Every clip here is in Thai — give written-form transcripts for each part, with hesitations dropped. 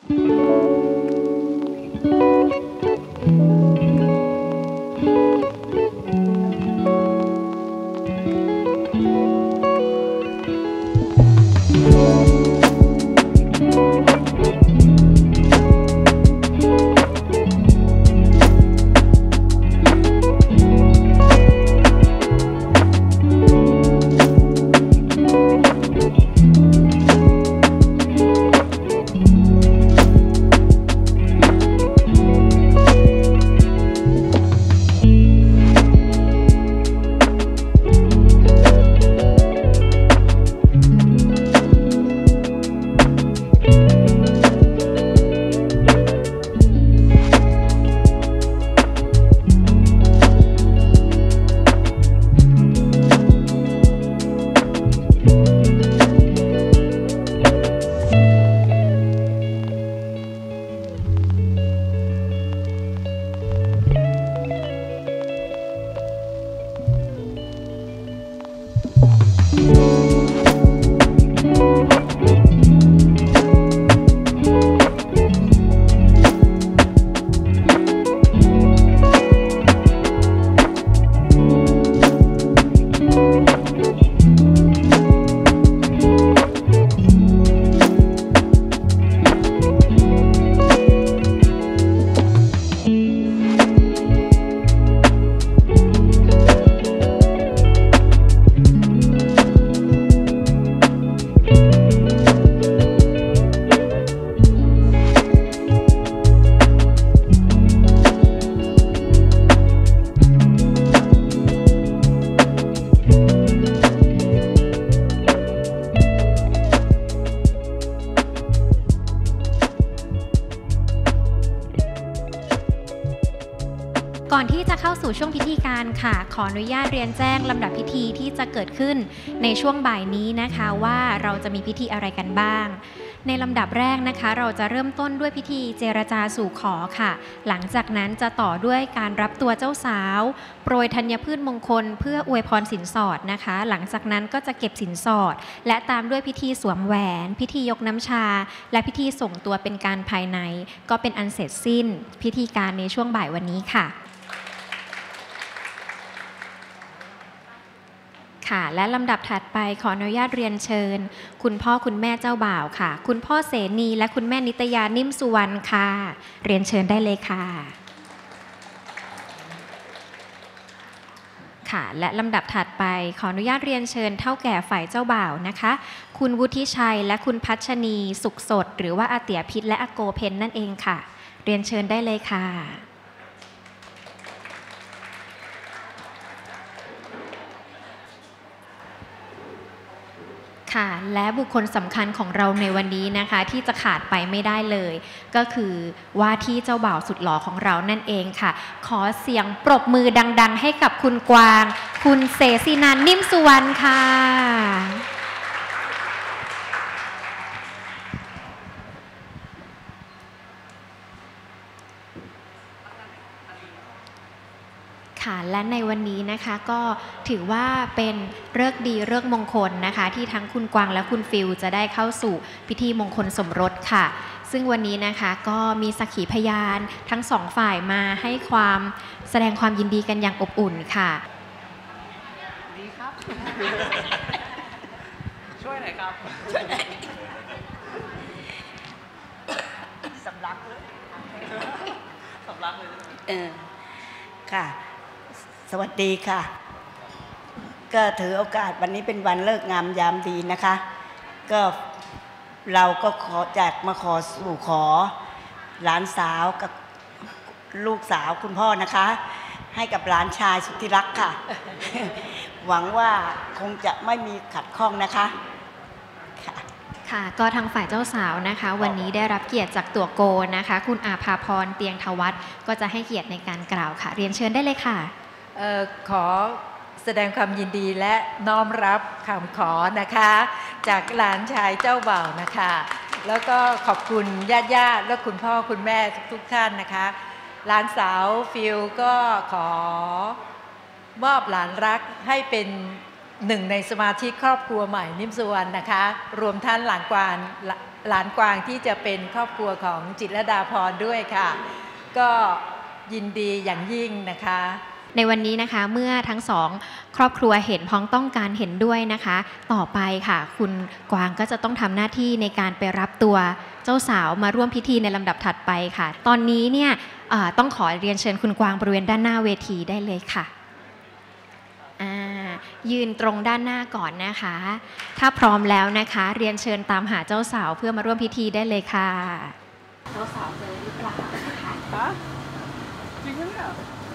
ก่อนที่จะเข้าสู่ช่วงพิธีการค่ะขออนุญาตเรียนแจ้งลำดับพิธีที่จะเกิดขึ้นในช่วงบ่ายนี้นะคะว่าเราจะมีพิธีอะไรกันบ้างในลำดับแรกนะคะเราจะเริ่มต้นด้วยพิธีเจรจาสู่ขอค่ะหลังจากนั้นจะต่อด้วยการรับตัวเจ้าสาวโปรยธัญพืชมงคลเพื่ออวยพรสินสอดนะคะหลังจากนั้นก็จะเก็บสินสอดและตามด้วยพิธีสวมแหวนพิธียกน้ำชาและพิธีส่งตัวเป็นการภายในก็เป็นอันเสร็จสิ้นพิธีการในช่วงบ่ายวันนี้ค่ะและลำดับถัดไปขออนุญาตเรียนเชิญคุณพ่อคุณแม่เจ้าบ่าวค่ะคุณพ่อเสนีและคุณแม่นิตยานิ่มสุวรรณค่ะเรียนเชิญได้เลยค่ะและลำดับถัดไปขออนุญาตเรียนเชิญเฒ่าแก่ฝ่ายเจ้าบ่าวนะคะคุณวุฒิชัยและคุณพัชนีสุขสดหรือว่าอาเตียพิษและอาโกเพนนั่นเองค่ะเรียนเชิญได้เลยค่ะและบุคคลสำคัญของเราในวันนี้นะคะที่จะขาดไปไม่ได้เลยก็คือว่าที่เจ้าบ่าวสุดหล่อของเรานั่นเองค่ะขอเสียงปรบมือดังๆให้กับคุณกวางคุณเสศินันท์นิ่มสุวรรณค่ะและในวันนี้นะคะก็ถือว่าเป็นฤกษ์ดีฤกษ์มงคลนะคะที่ทั้งคุณกวางและคุณฟิลจะได้เข้าสู่พิธีมงคลสมรสค่ะซึ่งวันนี้นะคะก็มีสักขีพยานทั้งสองฝ่ายมาให้ความแสดงความยินดีกันอย่างอบอุ่นค่ะดีครับช่วยหน่อยครับสำลักเลยสำลักเลยค่ะสวัสดีค่ะก็ถือโอกาสวันนี้เป็นวันเลิกงามยามดีนะคะก็เราก็มาขอสู่ขอหลานสาวกับลูกสาวคุณพ่อนะคะให้กับหลานชายสุดที่รักค่ะหวังว่าคงจะไม่มีขัดข้องนะคะค่ะก็ทางฝ่ายเจ้าสาวนะคะวันนี้ได้รับเกียรติจากตัวโกนะคะคุณอาภาพรเตียงทวัฒน์ก็จะให้เกียรติในการกล่าวค่ะเรียนเชิญได้เลยค่ะขอแสดงความยินดีและน้อมรับคำขอนะคะจากหลานชายเจ้าบ่าวนะคะแล้วก็ขอบคุณญาติและคุณพ่อคุณแม่ทุกท่านนะคะหลานสาวฟิลก็ขอมอบหลานรักให้เป็นหนึ่งในสมาชิกครอบครัวใหม่นิ่มสุวรรณนะคะรวมท่านหลานกวางหลานกวางที่จะเป็นครอบครัวของจิตรลดาพรด้วยค่ะก็ยินดีอย่างยิ่งนะคะในวันนี้นะคะเมื่อทั้งสองครอบครัวเห็นพ้องต้องการเห็นด้วยนะคะต่อไปค่ะคุณกวางก็จะต้องทำหน้าที่ในการไปรับตัวเจ้าสาวมาร่วมพิธีในลำดับถัดไปค่ะตอนนี้เนี่ยต้องขอเรียนเชิญคุณกวางบริเวณด้านหน้าเวทีได้เลยค่ะยืนตรงด้านหน้าก่อนนะคะถ้าพร้อมแล้วนะคะเรียนเชิญตามหาเจ้าสาวเพื่อมาร่วมพิธีได้เลยค่ะเจ้าสาวเจอหรือเปล่านะคะจริงไหมเนี่ย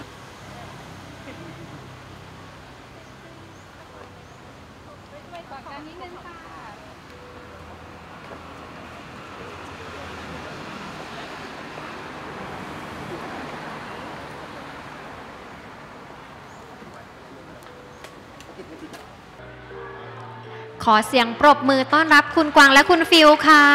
ขอเสียงปรบมือต้อนรับคุณกวางและคุณฟิลค่ะ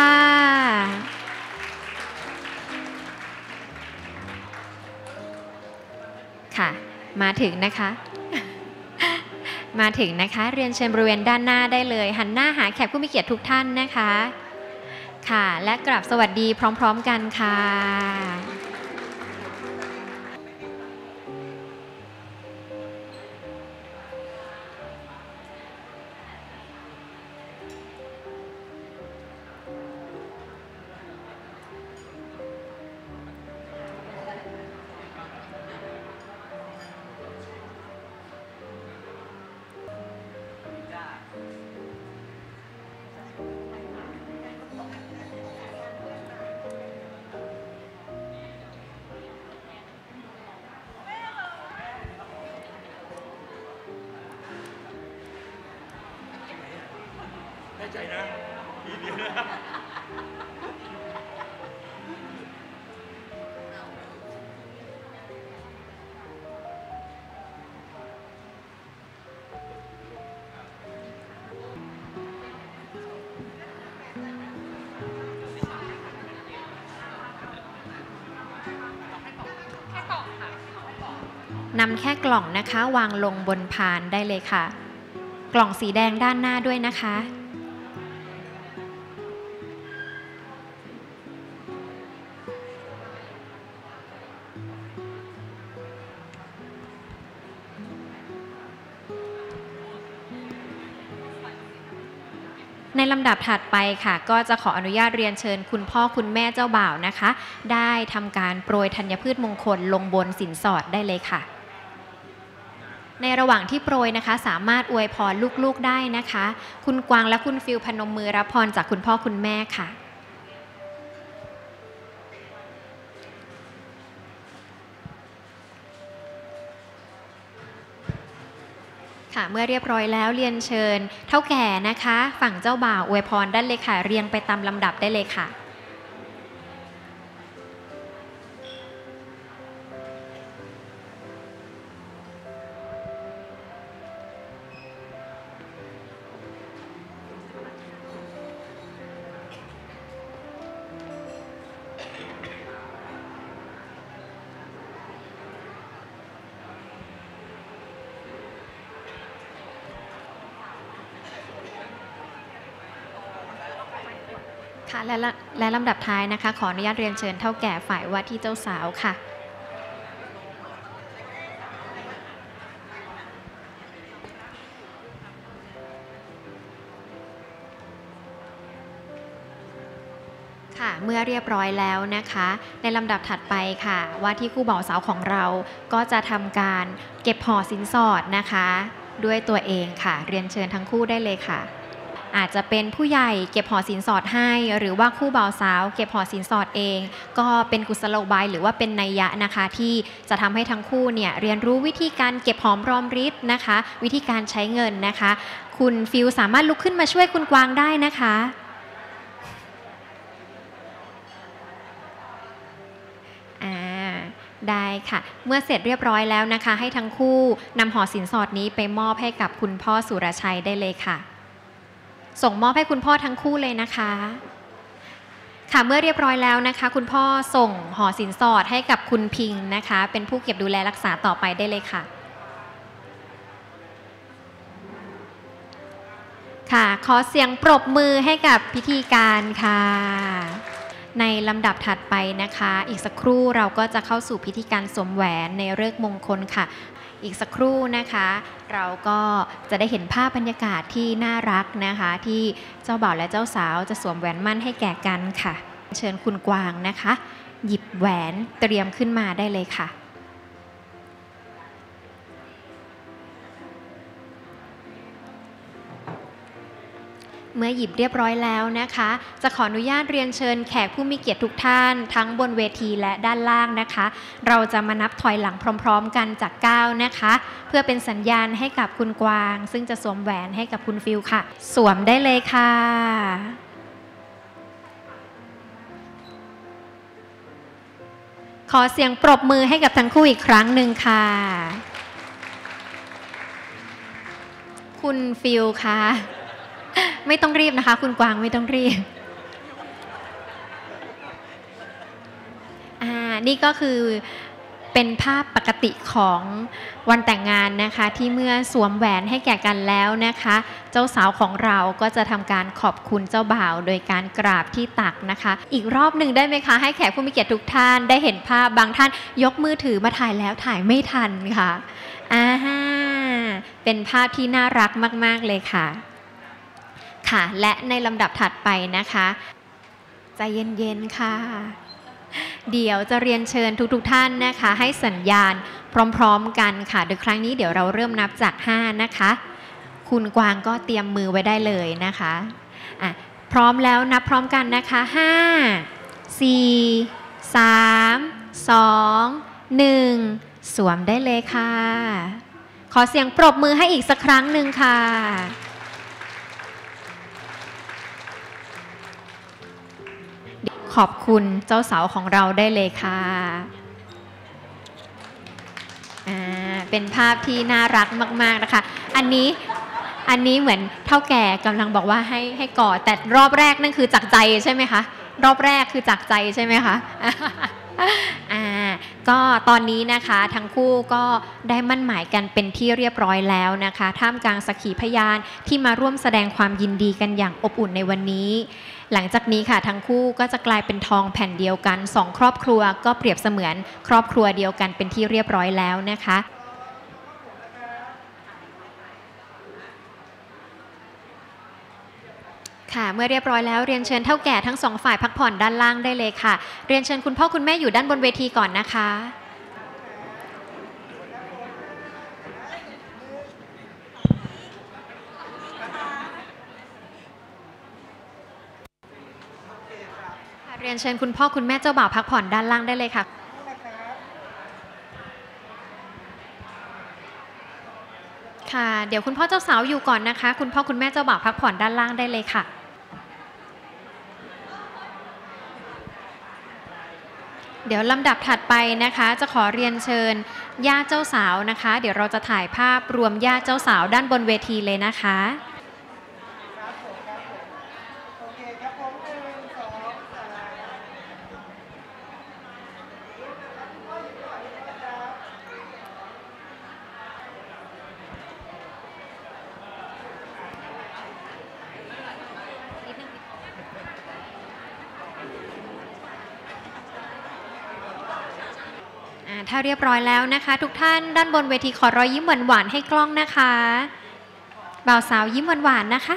ค่ะมาถึงนะคะมาถึงนะคะเรียนเชิญบริเวณด้านหน้าได้เลยหันหน้าหาแขกผู้มีเกียรติทุกท่านนะคะค่ะและกราบสวัสดีพร้อมๆกันค่ะแน่ใจนะทีเดียวนะนำแค่กล่องนะคะวางลงบนพานได้เลยค่ะกล่องสีแดงด้านหน้าด้วยนะคะในลำดับถัดไปค่ะก็จะขออนุญาตเรียนเชิญคุณพ่อคุณแม่เจ้าบ่าวนะคะได้ทำการโปรยธัญพืชมงคลลงบนสินสอดได้เลยค่ะในระหว่างที่โปรยนะคะสามารถอวยพรลูกๆได้นะคะคุณกวางและคุณฟิลพนมมือรับพรจากคุณพ่อคุณแม่ค่ะค่ะเมื่อเรียบร้อยแล้วเรียนเชิญเท่าแก่นะคะฝั่งเจ้าบ่าวอวยพรได้เลยค่ะเรียงไปตามลำดับได้เลยค่ะค่ะและลำดับท้ายนะคะขออนุญาตเรียนเชิญเท่าแก่ฝ่ายว่าที่เจ้าสาวค่ะค่ะเมื่อเรียบร้อยแล้วนะคะในลำดับถัดไปค่ะว่าที่คู่บ่าวสาวของเราก็จะทำการเก็บห่อสินสอดนะคะด้วยตัวเองค่ะเรียนเชิญทั้งคู่ได้เลยค่ะอาจจะเป็นผู้ใหญ่เก็บห่อสินสอดให้หรือว่าคู่บ่าวสาวเก็บห่อสินสอดเองก็เป็นกุศโลบายหรือว่าเป็นนัยยะนะคะที่จะทำให้ทั้งคู่เนี่ยเรียนรู้วิธีการเก็บหอมรอมริบนะคะวิธีการใช้เงินนะคะคุณฟิลสามารถลุกขึ้นมาช่วยคุณกวางได้นะคะได้ค่ะเมื่อเสร็จเรียบร้อยแล้วนะคะให้ทั้งคู่นำห่อสินสอดนี้ไปมอบให้กับคุณพ่อสุรชัยได้เลยค่ะส่งมอบให้คุณพ่อทั้งคู่เลยนะคะค่ะเมื่อเรียบร้อยแล้วนะคะคุณพ่อส่งห่อสินสอดให้กับคุณพิงนะคะเป็นผู้เก็บดูแลรักษาต่อไปได้เลยค่ะค่ะขอเสียงปรบมือให้กับพิธีการค่ะในลำดับถัดไปนะคะอีกสักครู่เราก็จะเข้าสู่พิธีการสวมแหวนในฤกษ์มงคลค่ะอีกสักครู่นะคะเราก็จะได้เห็นภาพบรรยากาศที่น่ารักนะคะที่เจ้าบ่าวและเจ้าสาวจะสวมแหวนมั่นให้แก่กันค่ะเชิญคุณกวางนะคะหยิบแหวนเตรียมขึ้นมาได้เลยค่ะเมื่อหยิบเรียบร้อยแล้วนะคะจะขออนุญาตเรียนเชิญแขกผู้มีเกียรติทุกท่านทั้งบนเวทีและด้านล่างนะคะเราจะมานับถอยหลังพร้อมๆกันจาก9นะคะเพื่อเป็นสัญญาณให้กับคุณกวางซึ่งจะสวมแหวนให้กับคุณฟิลค่ะสวมได้เลยค่ะขอเสียงปรบมือให้กับทั้งคู่อีกครั้งหนึ่งค่ะคุณฟิลค่ะไม่ต้องรีบนะคะคุณกวางไม่ต้องรีบนี่ก็คือเป็นภาพปกติของวันแต่งงานนะคะที่เมื่อสวมแหวนให้แก่กันแล้วนะคะเจ้าสาวของเราก็จะทำการขอบคุณเจ้าบ่าวโดยการกราบที่ตักนะคะอีกรอบหนึ่งได้ไหมคะให้แขกผู้มีเกียรติทุกท่านได้เห็นภาพบางท่านยกมือถือมาถ่ายแล้วถ่ายไม่ทันค่ะเป็นภาพที่น่ารักมากๆเลยค่ะค่ะและในลำดับถัดไปนะคะใจเย็นๆค่ะเดี๋ยวจะเรียนเชิญทุกท่านนะคะให้สัญญาณพร้อมๆกันค่ะโดยครั้งนี้เดี๋ยวเราเริ่มนับจาก5นะคะคุณกวางก็เตรียมมือไว้ได้เลยนะคะพร้อมแล้วนับพร้อมกันนะคะ5 4 3 2 1สวมได้เลยค่ะขอเสียงปรบมือให้อีกสักครั้งหนึ่งค่ะขอบคุณเจ้าสาวของเราได้เลยค่ะเป็นภาพที่น่ารักมากๆนะคะอันนี้เหมือนเท่าแก่กำลังบอกว่าให้กอดแต่รอบแรกนั่นคือจากใจใช่ไหมคะรอบแรกคือจากใจใช่ไหมคะก็ตอนนี้นะคะทั้งคู่ก็ได้มั่นหมายกันเป็นที่เรียบร้อยแล้วนะคะท่ามกลางสักขีพยานที่มาร่วมแสดงความยินดีกันอย่างอบอุ่นในวันนี้หลังจากนี้ค่ะทั้งคู่ก็จะกลายเป็นทองแผ่นเดียวกัน2ครอบครัวก็เปรียบเสมือนครอบครัวเดียวกันเป็นที่เรียบร้อยแล้วนะคะค่ะเมื่อเรียบร้อยแล้วเรียนเชิญเฒ่าแก่ทั้ง2ฝ่ายพักผ่อนด้านล่างได้เลยค่ะเรียนเชิญคุณพ่อคุณแม่อยู่ด้านบนเวทีก่อนนะคะเรียนเชิญคุณพ่อคุณแม่เจ้าบ่าวพักผ่อนด้านล่างได้เลยค่ะค่ะเดี๋ยวคุณพ่อเจ้าสาวอยู่ก่อนนะคะคุณพ่อคุณแม่เจ้าบ่าวพักผ่อนด้านล่างได้เลยค่ะเดี๋ยวลำดับถัดไปนะคะจะขอเรียนเชิญญาติเจ้าสาวนะคะเดี๋ยวเราจะถ่ายภาพรวมญาติเจ้าสาวด้านบนเวทีเลยนะคะถ้าเรียบร้อยแล้วนะคะทุกท่านด้านบนเวทีขอรอยยิ้มหวานๆให้กล้องนะคะบ่าวสาวยิ้มหวานๆนะคะ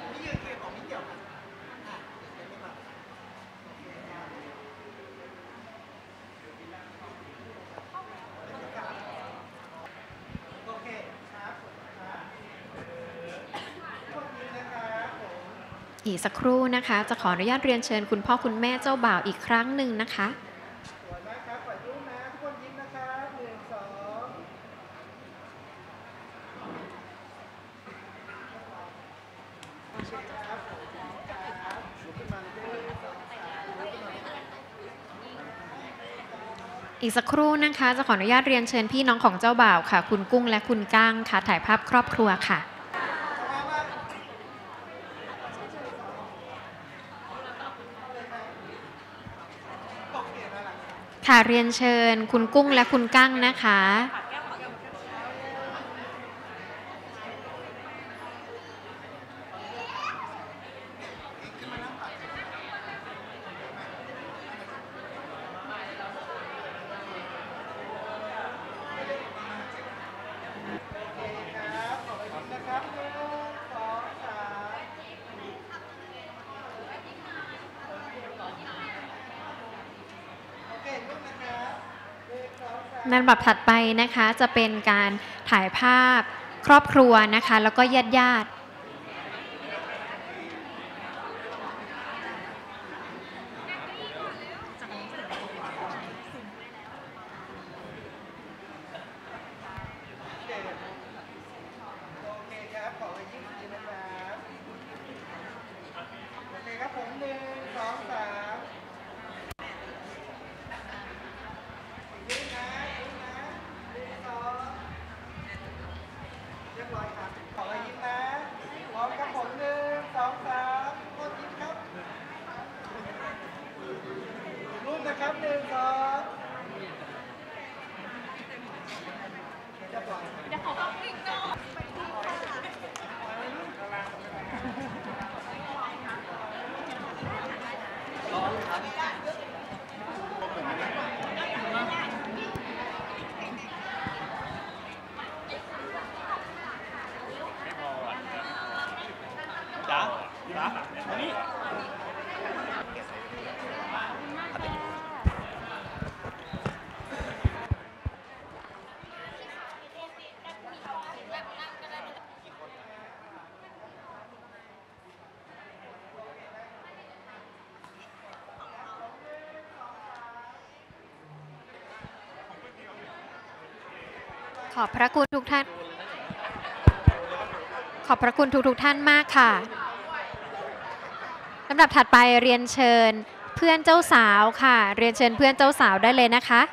อีกสักครู่นะคะจะขออนุญาตเรียนเชิญคุณพ่อคุณแม่เจ้าบ่าวอีกครั้งหนึ่งนะคะอีกสักครู่นะคะจะขออนุญาตเรียนเชิญพี่น้องของเจ้าบ่าวค่ะคุณกุ้งและคุณก้างค่ะถ่ายภาพครอบครัวค่ะค่ะเรียนเชิญคุณกุ้งและคุณก้างนะคะลำดับถัดไปนะคะจะเป็นการถ่ายภาพครอบครัวนะคะแล้วก็ญาติขอบพระคุณทุกท่านขอบพระคุณทุกท่านมากค่ะลำดับถัดไปเรียนเชิญเพื่อนเจ้าสาวค่ะเรียนเชิญเพื่อนเจ้าสาวได้เลยนะคะ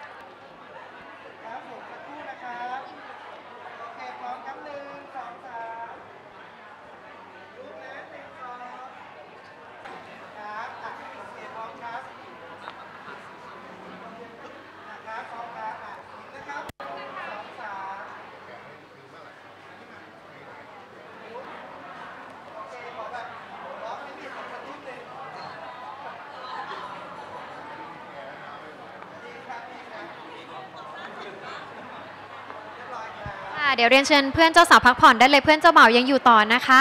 เดี๋ยวเรียนเชิญเพื่อนเจ้าสาวพักผ่อนได้เลยเพื่อนเจ้าบ่าวยังอยู่ต่อนะคะ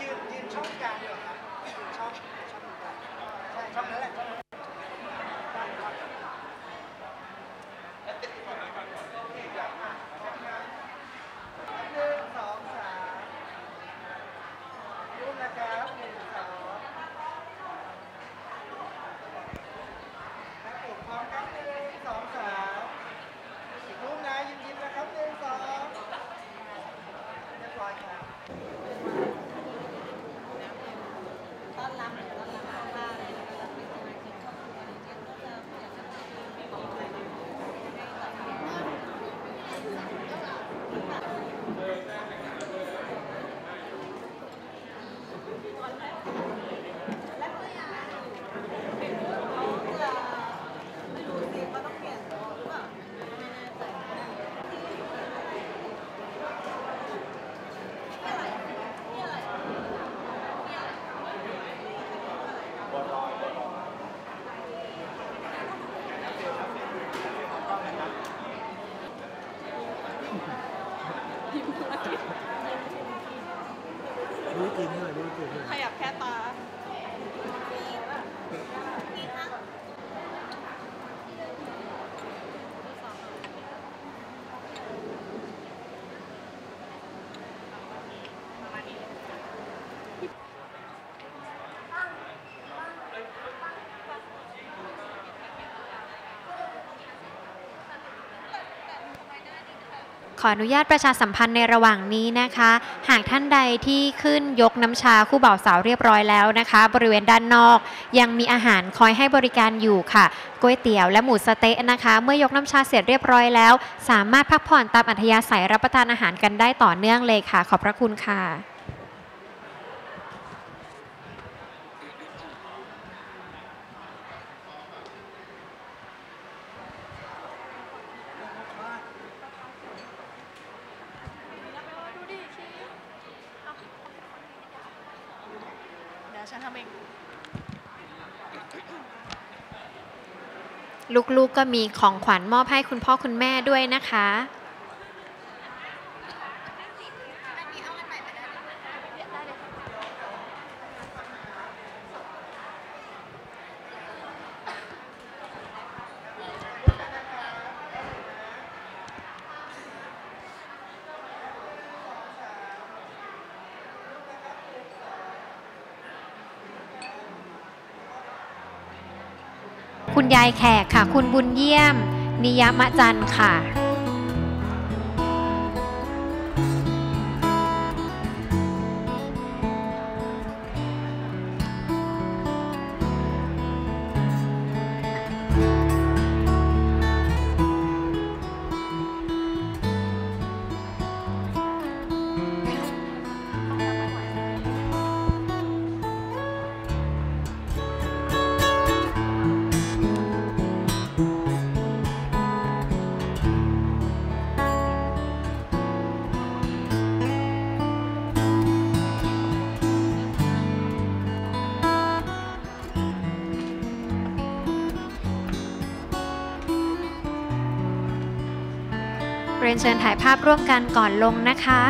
ขยับแค่ตาขออนุญาตประชาสัมพันธ์ในระหว่างนี้นะคะหากท่านใดที่ขึ้นยกน้ำชาคู่บ่าวสาวเรียบร้อยแล้วนะคะบริเวณด้านนอกยังมีอาหารคอยให้บริการอยู่ค่ะก๋วยเตี๋ยวและหมูสะเต๊ะนะคะเมื่อยกน้ำชาเสร็จเรียบร้อยแล้วสามารถพักผ่อนตามอัธยาศัยรับประทานอาหารกันได้ต่อเนื่องเลยค่ะขอบพระคุณค่ะฉันทำเองลูกๆก็มีของขวัญมอบให้คุณพ่อคุณแม่ด้วยนะคะคุณยายแขกค่ะคุณบุญเยี่ยมนิยมจันทร์ค่ะเรียนเชิญถ่ายภาพร่วมกันก่อนลงนะคะ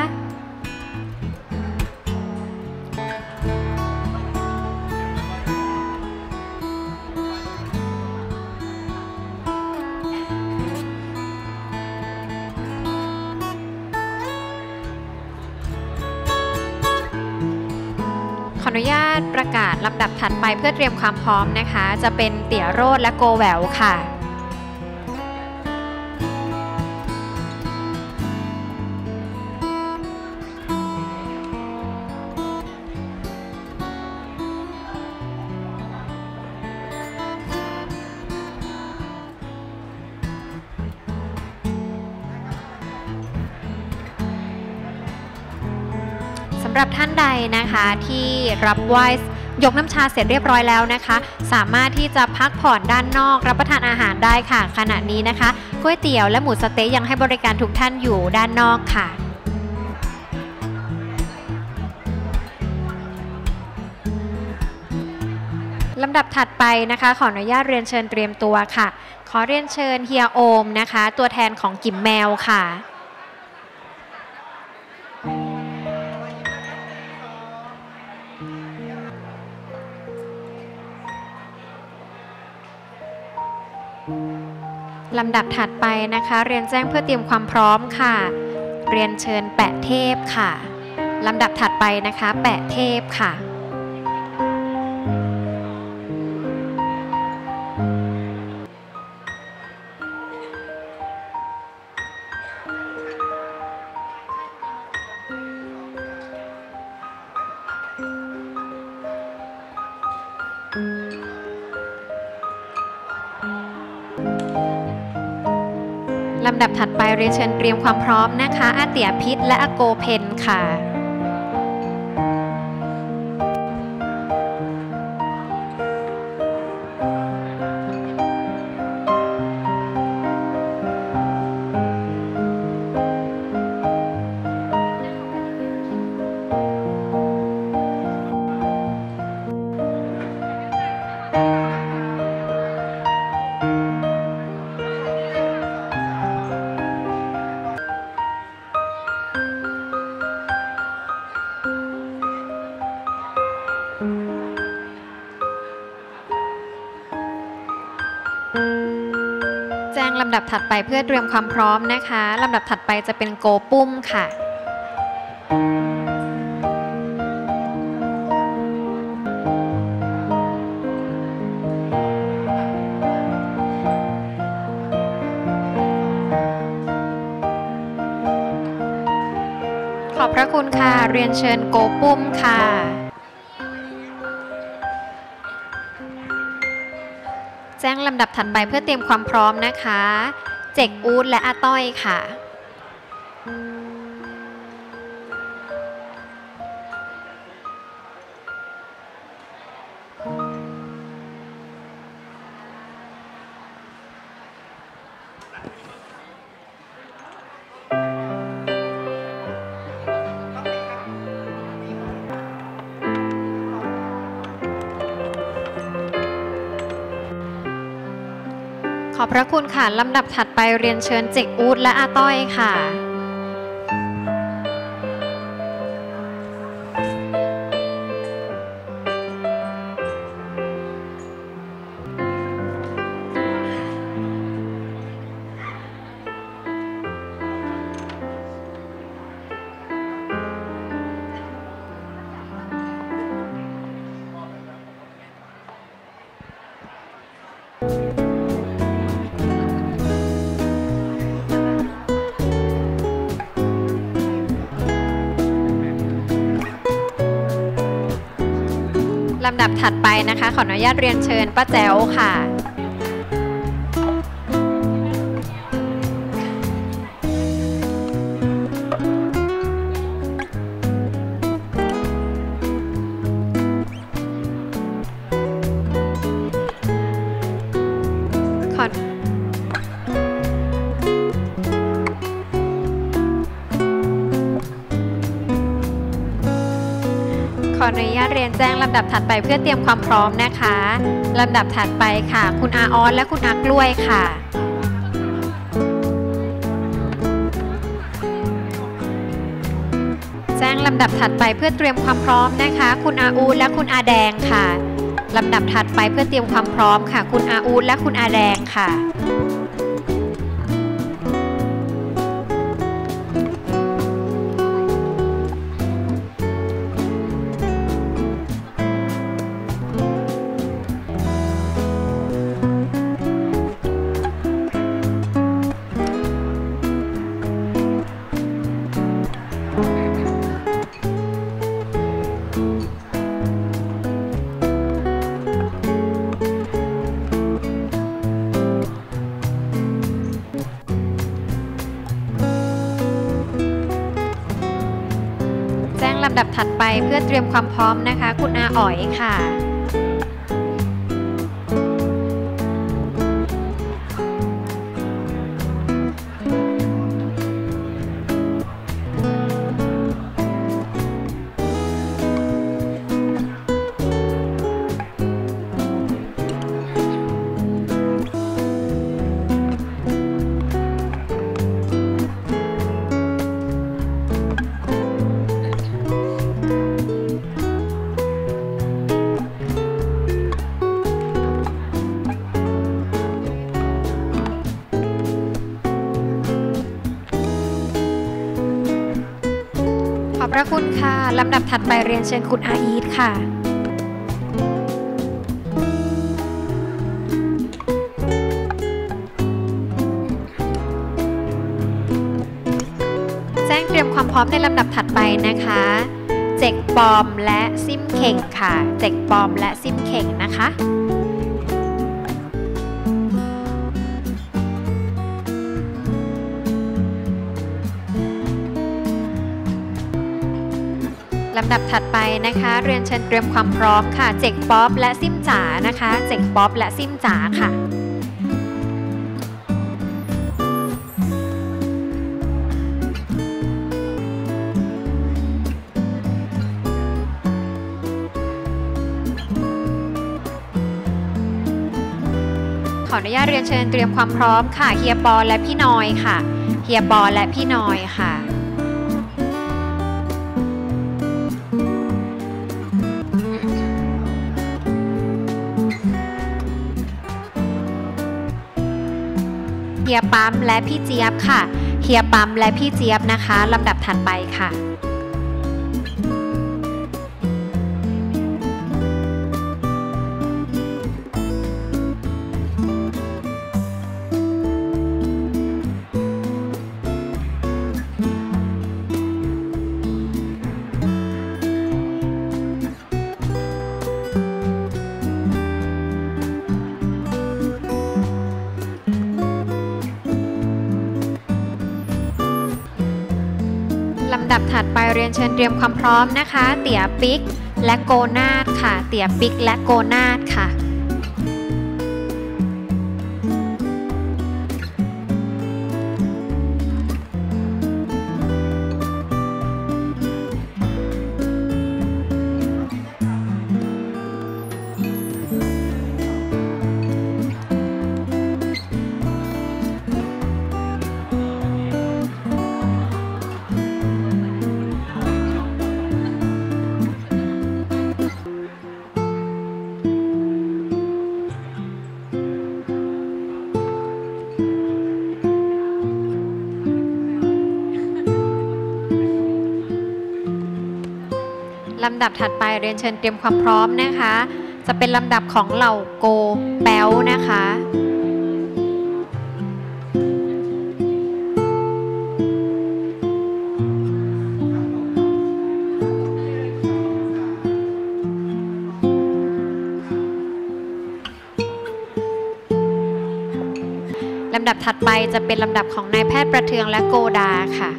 ขออนุญาตประกาศลำดับถัดไปเพื่อเตรียมความพร้อมนะคะจะเป็นเตี่ยโรจน์และโกแหววค่ะสำหรับท่านใดนะคะที่รับไหว้ยกน้ำชาเสร็จเรียบร้อยแล้วนะคะสามารถที่จะพักผ่อนด้านนอกรับประทานอาหารได้ค่ะขณะนี้นะคะก๋วยเตี๋ยวและหมูสะเต๊ะยังให้บริการทุกท่านอยู่ด้านนอกค่ะลำดับถัดไปนะคะขออนุญาตเรียนเชิญเตรียมตัวค่ะขอเรียนเชิญเฮียโอมนะคะตัวแทนของกิ่มแมวค่ะลำดับถัดไปนะคะเรียนแจ้งเพื่อเตรียมความพร้อมค่ะเรียนเชิญแปะเทพค่ะลำดับถัดไปนะคะแปะเทพค่ะลำดับถัดไปเรียนเชิญเตรียมความพร้อมนะคะอาเตียพิษและอาโกเพนค่ะแจ้งลำดับถัดไปเพื่อเตรียมความพร้อมนะคะลำดับถัดไปจะเป็นโกปุ้มค่ะขอบพระคุณค่ะเรียนเชิญโกปุ้มค่ะแจ้งลำดับถัดไปเพื่อเตรียมความพร้อมนะคะเจกอู๊ดและอาต้อยค่ะ ขอบพระคุณค่ะลำดับถัดไปเรียนเชิญเจกอู๊ดและอาต้อยค่ะำดับถัดไปนะคะขออนุญาตเรียนเชิญป้าแจ๋วค่ะขออนุญาตเรียนแจ้งลำดับถัดไปเพื่อเตรียมความพร้อมนะคะลำดับถัดไปค่ะคุณอาออสและคุณอากล้วยค่ะแจ้งลำดับถัดไปเพื่อเตรียมความพร้อมนะคะคุณอาอูและคุณอาแดงค่ะลำดับถัดไปเพื่อเตรียมความพร้อมค่ะคุณอาอูและคุณอาแดงค่ะลำดับถัดไปเพื่อเตรียมความพร้อมนะคะคุณอาอ๋อยค่ะขอบพระคุณค่ะลำดับถัดไปเรียนเชิญคุณอาอีทค่ะแจ้งเตรียมความพร้อมในลำดับถัดไปนะคะเจกปอมและซิมเข่งค่ะเจกปอมและซิมเข่งนะคะลำดับถัดไปนะคะเรียนเชิญเตรียมความพร้อมค่ะเจกป๊อปและซิมจ๋านะคะเจกป๊อปและซิมจ๋าค่ะขออนุญาตเรียนเชิญเตรียมความพร้อมค่ะเฮียปอและพี่นอยค่ะเฮียปอและพี่นอยค่ะเฮียปั๊มและพี่เจี๊ยบค่ะเฮียปั๊มและพี่เจี๊ยบนะคะลำดับถัดไปค่ะลำดับถัดไปเรียนเชิญเตรียมความพร้อมนะคะเตี๋ยปิ๊กและโกนาดค่ะเตี๋ยปิ๊กและโกนาดค่ะลำดับถัดไปเรียนเชิญเตรียมความพร้อมนะคะจะเป็นลำดับของเหล่าโกแป๊วนะคะลำดับถัดไปจะเป็นลำดับของนายแพทย์ประเทืองและโกดาค่ะ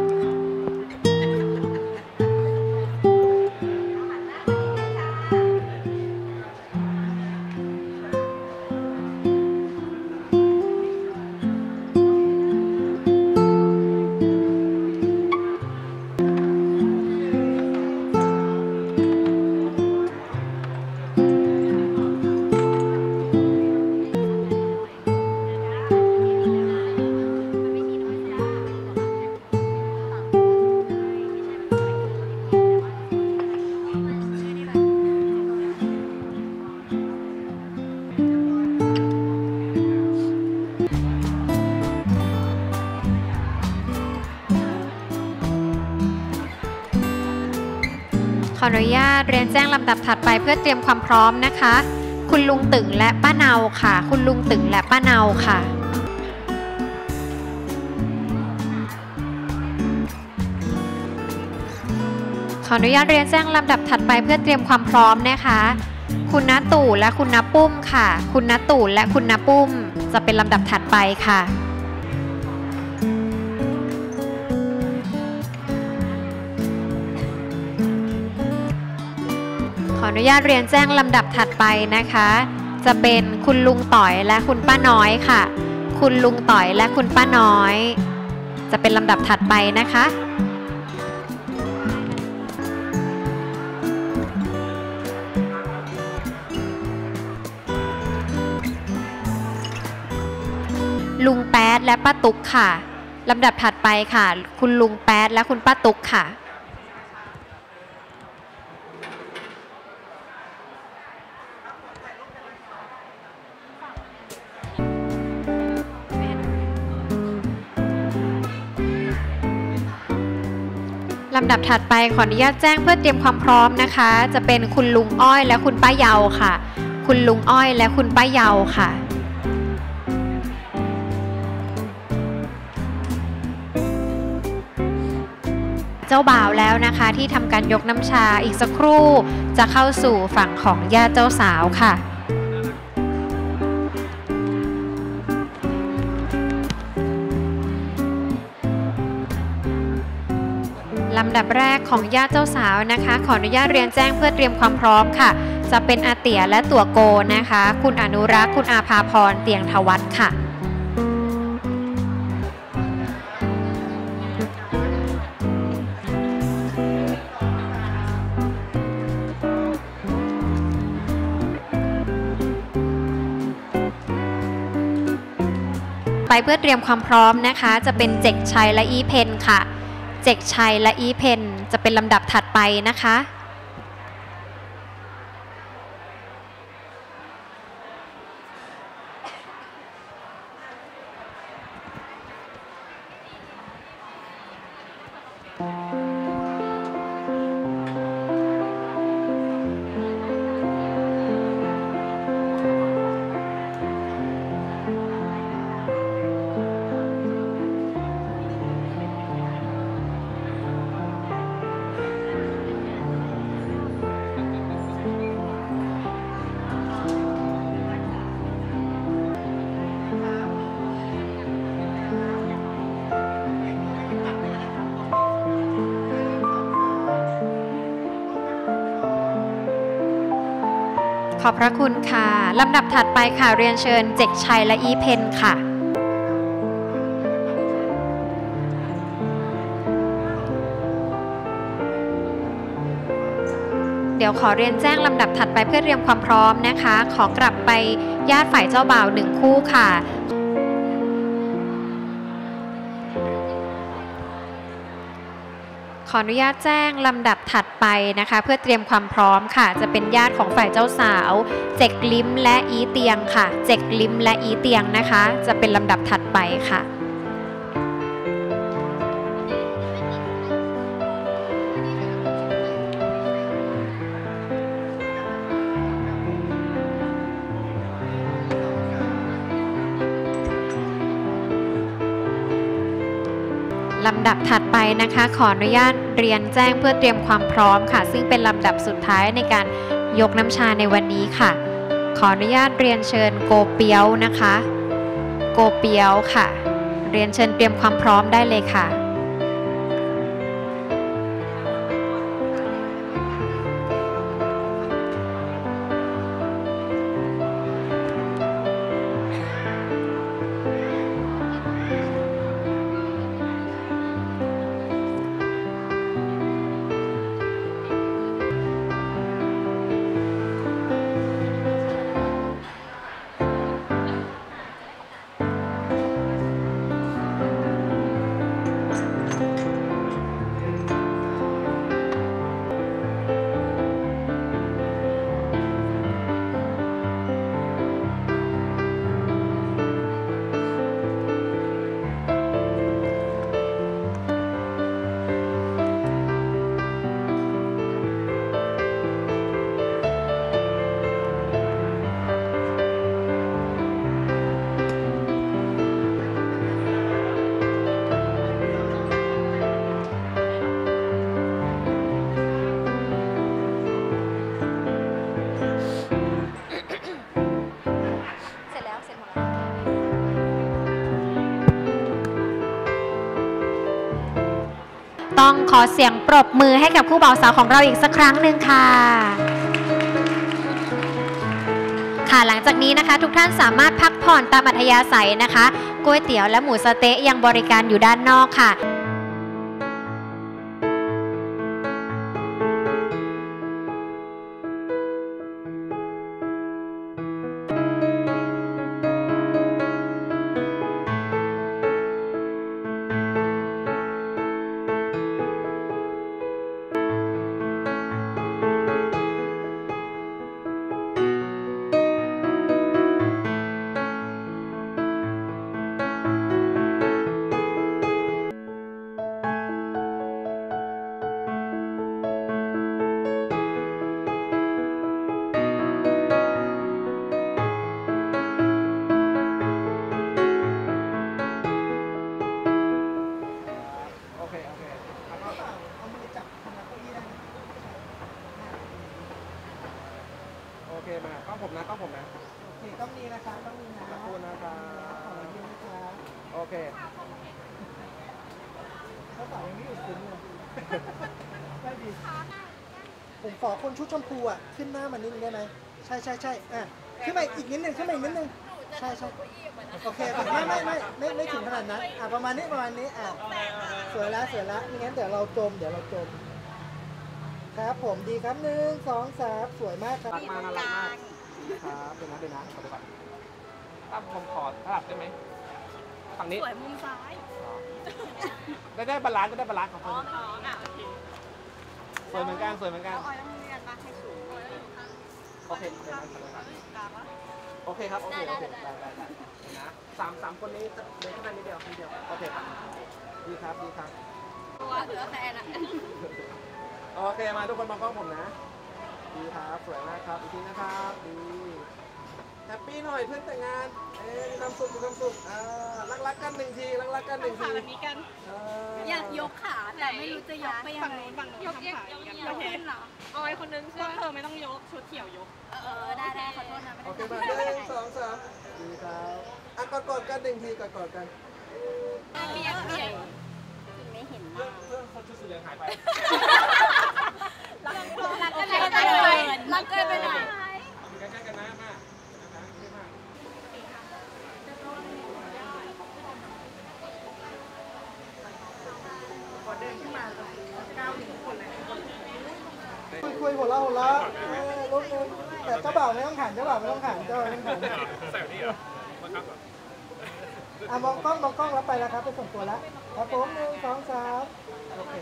ขออนุญาตเรียนแจ้งลำดับถัดไปเพื่อเตรียมความพร้อมนะคะคุณลุงตึงและป้าเนาค่ะคุณลุงตึงและป้าเนาค่ะขออนุญาตเรียนแจ้งลำดับถัดไปเพื่อเตรียมความพร้อมนะคะคุณณตู่และคุณณปุ้มค่ะคุณณตู่และคุณณปุ้มจะเป็นลำดับถัดไปค่ะขออนุญาตเรียนแจ้งลำดับถัดไปนะคะจะเป็นคุณลุงต่อยและคุณป้าน้อยค่ะคุณลุงต่อยและคุณป้าน้อยจะเป็นลำดับถัดไปนะคะลุงแป๊ดและป้าตุ๊กค่ะลำดับถัดไปค่ะคุณลุงแป๊ดและคุณป้าตุ๊กค่ะลำดับถัดไปขออนุญาตแจ้งเพื่อเตรียมความพร้อมนะคะจะเป็นคุณลุงอ้อยและคุณป้าเยาค่ะคุณลุงอ้อยและคุณป้าเยาค่ะเจ้าบ่าวแล้วนะคะที่ทำการยกน้ำชาอีกสักครู่จะเข้าสู่ฝั่งของญาติเจ้าสาวค่ะลำดับแรกของญาติเจ้าสาวนะคะขออนุญาตเรียนแจ้งเพื่อเตรียมความพร้อมค่ะจะเป็นอาเตี๋ยและตัวโกนะคะคุณอนุรักษ์คุณอาภาพรเตียงทวัฒน์ค่ะไปเพื่อเตรียมความพร้อมนะคะจะเป็นเจกชัยและอีเพนค่ะเจกชัยและอีเพนจะเป็นลำดับถัดไปนะคะขอบพระคุณค่ะลำดับถัดไปค่ะเรียนเชิญเจกชัยและอีเพนค่ะเดี๋ยวขอเรียนแจ้งลำดับถัดไปเพื่อเตรียมความพร้อมนะคะขอกลับไปญาติฝ่ายเจ้าบ่าว1คู่ค่ะขออนุญาตแจ้งลำดับถัดไปนะคะเพื่อเตรียมความพร้อมค่ะจะเป็นญาติของฝ่ายเจ้าสาวเจกลิ้มและอีเตียงค่ะเจกลิ้มและอีเตียงนะคะจะเป็นลำดับถัดไปค่ะ ลำดับถัดไปนะคะขออนุญาตเรียนแจ้งเพื่อเตรียมความพร้อมค่ะซึ่งเป็นลำดับสุดท้ายในการยกน้ำชาในวันนี้ค่ะขออนุญาตเรียนเชิญโกเปียวนะคะโกเปียวค่ะเรียนเชิญเตรียมความพร้อมได้เลยค่ะต้องขอเสียงปรบมือให้กับคู่บ่าวสาวของเราอีกสักครั้งหนึ่งค่ะค่ะหลังจากนี้นะคะทุกท่านสามารถพักผ่อนตามอัธยาศัยนะคะก๋วยเตี๋ยวและหมูสะเต๊ะยังบริการอยู่ด้านนอกค่ะโอเคมาต้องผมนะต้องผมนะโอเคต้องมีนะครับต้องมีนะขอบคุณนะครับขอบคุณนะครับโอเคเขาสาวยังไม่หยุดซึ้งเลยได้ดีผมขอคนชุดชมพูอ่ะขึ้นหน้ามานิดนึงได้ไหมใช่ใช่ใช่อ่ะขึ้นมาอีกนิดนึงขึ้นมาอีกนิดนึงใช่ใช่โอเคไม่ถึงขนาดนั้นอ่ะประมาณนี้อ่ะสวยแล้วไม่งั้นเดี๋ยวเราจมครับผมดีครับ1 2 3สวยมากครับรักมากน่ารักมากครับเดี๋ยวนะขอดูก่อนถ้าผมขอสลับได้ไหมฝั่งนี้สวยมุมซ้ายได้บาลานซ์ของคนสวยเหมือนกันโอเคโอเคครับได้นะสามคนนี้เดินแค่นิดเดียวโอเคครับดีครับตัวเหลือแฟนอ่ะโอเคมาทุกคนมากล้องผมนะดีครับสวยมากครับอีกทีนะครับดีแฮปปี้หน่อยเพื่อนแต่งงานมีความสุขรักกัน1 ทีรักกัน1 ทีแบบนี้กันอยากยกขาแต่ไม่รู้จะยกไปยังไงฝั่งนู้นยกขึ้นเหรอเอาไว้คนนึงพวกเธอไม่ต้องยกชุดเขียวยกได้ขอโทษนะโอเคมา1 2 3ดีครับกอดกัน1 ทีกอดกันเปียกไม่เห็นเพื่อนคนชุดสีเหลืองหายไปรักกันไปหน่อยใกล้ๆกันนะมาขอเดินขึ้นมาก้าวถึงคนเลยคุยหัวเราลูกนึงแต่เจ้าบ่าวไม่ต้องขันเจ้าบ่าวไม่ต้องขันใส่นี่เหรอมาครับมองกล้องแล้วไปแล้วครับไปส่งตัวแล้วครับผม1 2 3โอเค